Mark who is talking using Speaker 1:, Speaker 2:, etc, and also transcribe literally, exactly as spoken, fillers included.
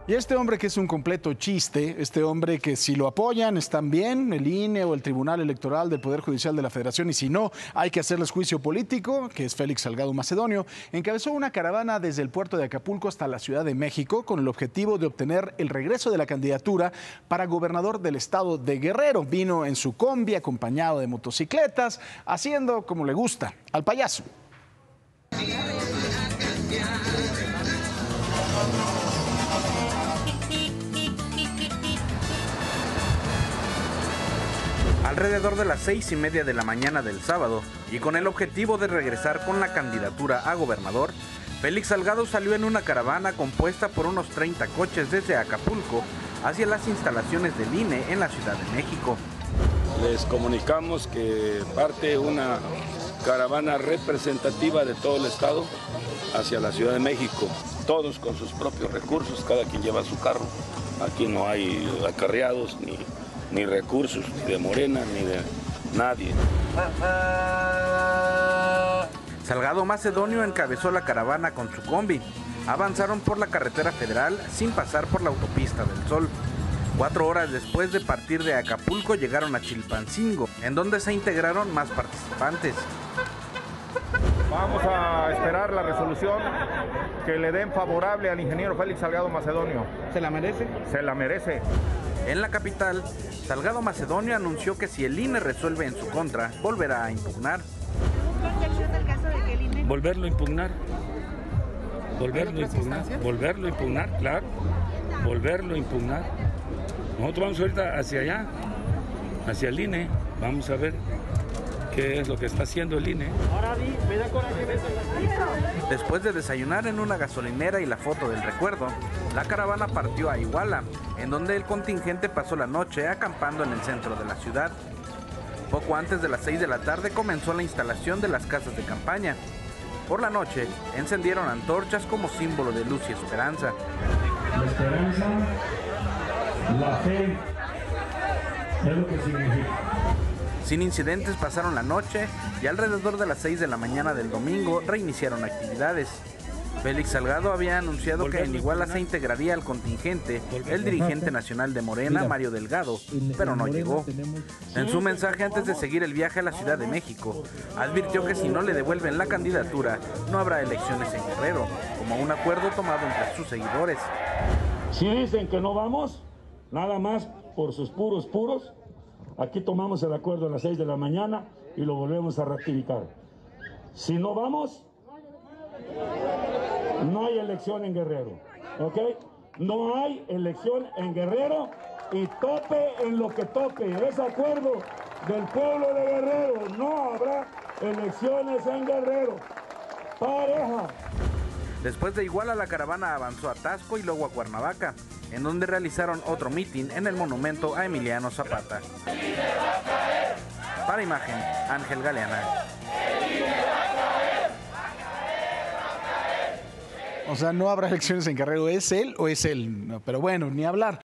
Speaker 1: Y este hombre que es un completo chiste, este hombre que si lo apoyan están bien, el I N E o el Tribunal Electoral del Poder Judicial de la Federación, y si no, hay que hacerles juicio político, que es Félix Salgado Macedonio, encabezó una caravana desde el puerto de Acapulco hasta la Ciudad de México con el objetivo de obtener el regreso de la candidatura para gobernador del estado de Guerrero. Vino en su combi acompañado de motocicletas, haciendo como le gusta, al payaso.
Speaker 2: Alrededor de las seis y media de la mañana del sábado, y con el objetivo de regresar con la candidatura a gobernador, Félix Salgado salió en una caravana compuesta por unos treinta coches desde Acapulco hacia las instalaciones del I N E en la Ciudad de México.
Speaker 3: Les comunicamos que parte una caravana representativa de todo el estado hacia la Ciudad de México, todos con sus propios recursos, cada quien lleva su carro. Aquí no hay acarreados ni... ni recursos, ni de Morena, ni de nadie.
Speaker 2: Salgado Macedonio encabezó la caravana con su combi. Avanzaron por la carretera federal sin pasar por la autopista del Sol. Cuatro horas después de partir de Acapulco llegaron a Chilpancingo, en donde se integraron más participantes.
Speaker 4: Vamos a esperar la resolución que le den favorable al ingeniero Félix Salgado Macedonio.
Speaker 5: ¿Se la merece?
Speaker 4: Se la merece.
Speaker 2: En la capital, Salgado Macedonio anunció que si el I N E resuelve en su contra, volverá a impugnar.
Speaker 3: Volverlo a impugnar. Volverlo a impugnar. Volverlo a impugnar, claro. Volverlo a impugnar. Nosotros vamos ahorita hacia allá, hacia el I N E. Vamos a ver qué es lo que está haciendo el I N E.
Speaker 2: Después de desayunar en una gasolinera y la foto del recuerdo, la caravana partió a Iguala, en donde el contingente pasó la noche acampando en el centro de la ciudad. Poco antes de las seis de la tarde comenzó la instalación de las casas de campaña. Por la noche, encendieron antorchas como símbolo de luz y esperanza.
Speaker 6: La esperanza, la fe, es lo que significa.
Speaker 2: Sin incidentes pasaron la noche y alrededor de las seis de la mañana del domingo reiniciaron actividades. Félix Salgado había anunciado que en Iguala se integraría al contingente el dirigente nacional de Morena, Mario Delgado, pero no llegó. En su mensaje antes de seguir el viaje a la Ciudad de México, advirtió que si no le devuelven la candidatura, no habrá elecciones en Guerrero, como un acuerdo tomado entre sus seguidores.
Speaker 6: Si dicen que no vamos, nada más por sus puros puros, aquí tomamos el acuerdo a las seis de la mañana y lo volvemos a ratificar. Si no vamos, no hay elección en Guerrero, ¿ok? No hay elección en Guerrero y tope en lo que tope. Es acuerdo del pueblo de Guerrero. No habrá elecciones en Guerrero. Pareja.
Speaker 2: Después de Iguala, la caravana avanzó a Taxco y luego a Cuernavaca, en donde realizaron otro mitin en el monumento a Emiliano Zapata. Para Imagen, Ángel Galeana.
Speaker 1: O sea, no habrá elecciones en Guerrero, ¿es él o es él? No, pero bueno, ni hablar.